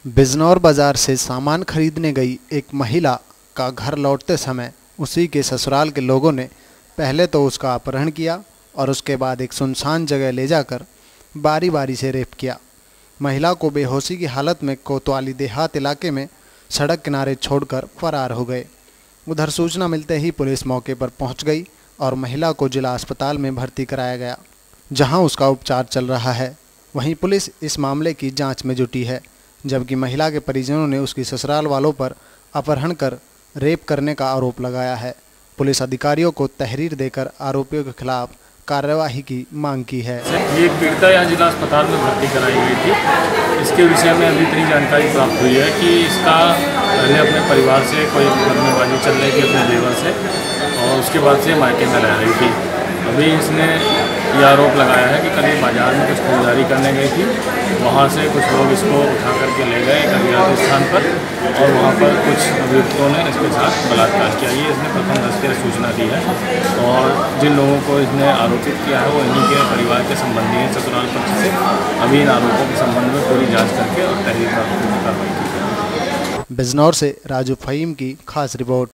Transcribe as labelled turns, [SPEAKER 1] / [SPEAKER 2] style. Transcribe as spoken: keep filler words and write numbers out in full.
[SPEAKER 1] बिजनौर बाजार से सामान खरीदने गई एक महिला का घर लौटते समय उसी के ससुराल के लोगों ने पहले तो उसका अपहरण किया और उसके बाद एक सुनसान जगह ले जाकर बारी बारी से रेप किया। महिला को बेहोशी की हालत में कोतवाली देहात इलाके में सड़क किनारे छोड़कर फरार हो गए। उधर सूचना मिलते ही पुलिस मौके पर पहुंच गई और महिला को जिला अस्पताल में भर्ती कराया गया, जहां उसका उपचार चल रहा है। वहीं पुलिस इस मामले की जांच में जुटी है, जबकि महिला के परिजनों ने उसकी ससुराल वालों पर अपहरण कर रेप करने का आरोप लगाया है। पुलिस अधिकारियों को तहरीर देकर आरोपियों के खिलाफ कार्यवाही की मांग की है।
[SPEAKER 2] ये पीड़िता यहाँ जिला अस्पताल में भर्ती कराई गई थी। इसके विषय में अभी इतनी जानकारी प्राप्त हुई है कि इसका पहले अपने परिवार से कोई मुकदमेबाजी चल रही थी अपने देवर से, और उसके बाद से मायके में रह रही थी। अभी इसने ये आरोप लगाया है कि कल ये बाज़ार में कुछ खरीदारी करने गई थी, वहाँ से कुछ लोग इसको उठा करके ले गए एक अज्ञात स्थान पर, और वहाँ पर कुछ अभियुक्तों ने इसके साथ बलात्कार किया। ये इसने प्रथम दस्ते सूचना दी है, और जिन लोगों को इसने आरोपित किया है वो इन्हीं के परिवार के संबंधी हैं ससुराल पक्ष से। अभी इन आरोपों के संबंध में पूरी जाँच करके और तहरीर कार्रवाई की है।
[SPEAKER 1] बिजनौर से राजू फहीम की खास रिपोर्ट।